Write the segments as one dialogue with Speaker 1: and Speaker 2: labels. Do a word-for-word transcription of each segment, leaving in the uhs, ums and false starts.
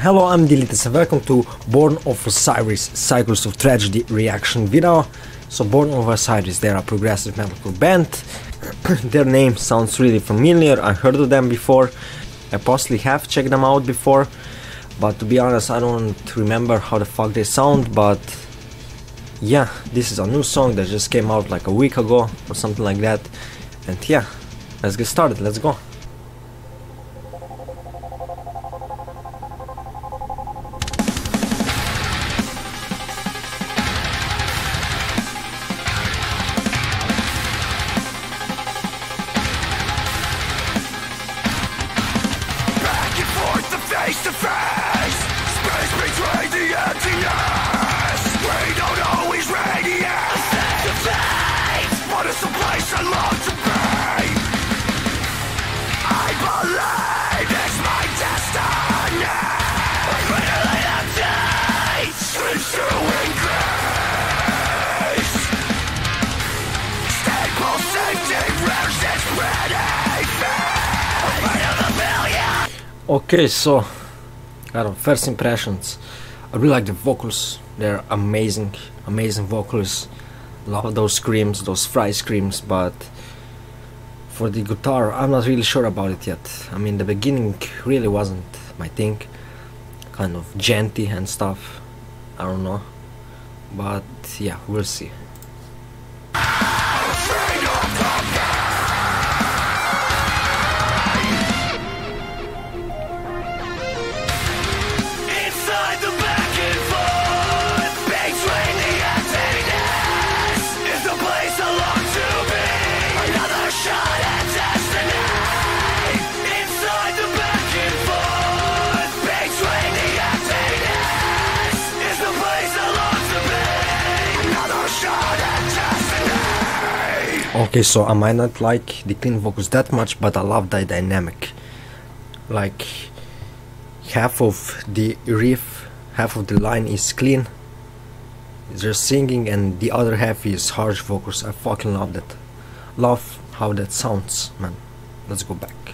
Speaker 1: Hello, I'm Dilitas and welcome to Born of Osiris Cycles of Tragedy reaction video. So Born of Osiris, they're a progressive metalcore band. Their name sounds really familiar. I heard of them before. I possibly have checked them out before, but to be honest I don't remember how the fuck they sound. But yeah, this is a new song that just came out like a week ago or something like that. And yeah, let's get started, let's go.
Speaker 2: Face to face, space between the emptiness. We don't always radiate. Face to face, but it's the place I long to be. I believe it's my destiny. Finally update seems to increase. Stable safety rears its pretty face.
Speaker 1: Okay, so I don't know, first impressions. I really like the vocals. They're amazing, amazing vocals. Love those screams, those fry screams. But for the guitar, I'm not really sure about it yet. I mean, the beginning really wasn't my thing. Kind of genty and stuff. I don't know, but yeah, we'll see. Okay, so I might not like the clean vocals that much, but I love the dynamic. Like, half of the riff, half of the line is clean, it's just singing, and the other half is harsh vocals. I fucking love that. Love how that sounds, man. Let's go back.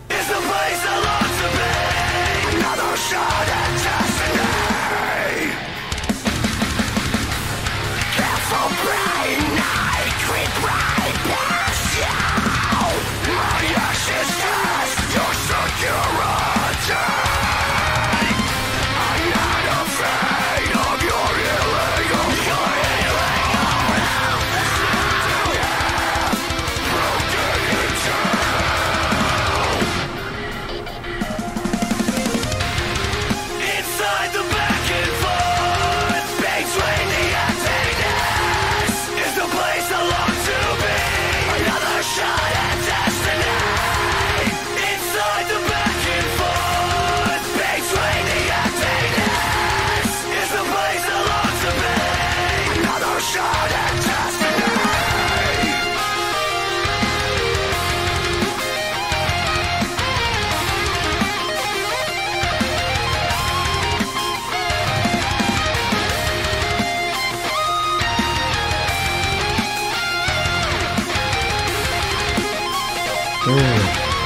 Speaker 1: Mm.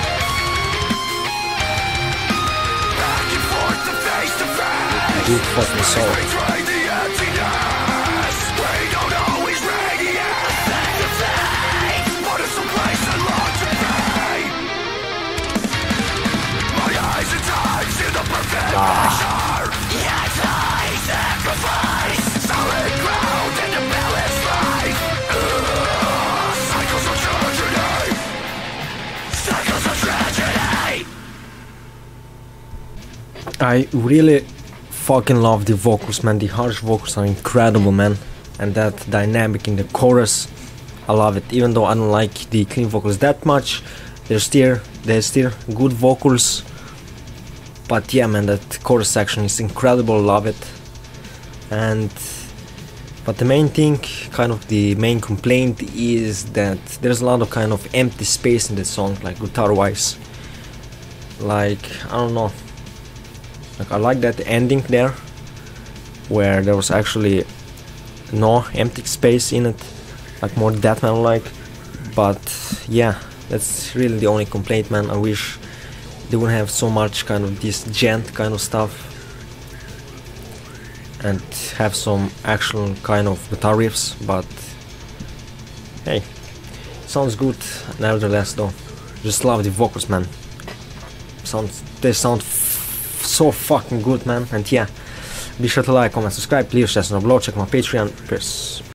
Speaker 1: Deep fucking soul. Ah. I really fucking love the vocals, man. The harsh vocals are incredible, man. And that dynamic in the chorus, I love it. Even though I don't like the clean vocals that much, they're still, they're still good vocals. But yeah, man, that chorus section is incredible, love it. And but the main thing, kind of the main complaint, is that there's a lot of kind of empty space in the song, like guitar wise. Like, I don't know. Like, I like that ending there, where there was actually no empty space in it, like more death metal like. But yeah, that's really the only complaint, man. I wish they wouldn't have so much kind of this gent kind of stuff. and have some actual kind of guitar riffs, but hey, sounds good nevertheless though. Just love the vocals, man. Sounds, they sound f so fucking good, man. And yeah, be sure to like, comment, subscribe, leave us a below, check my Patreon. Peace.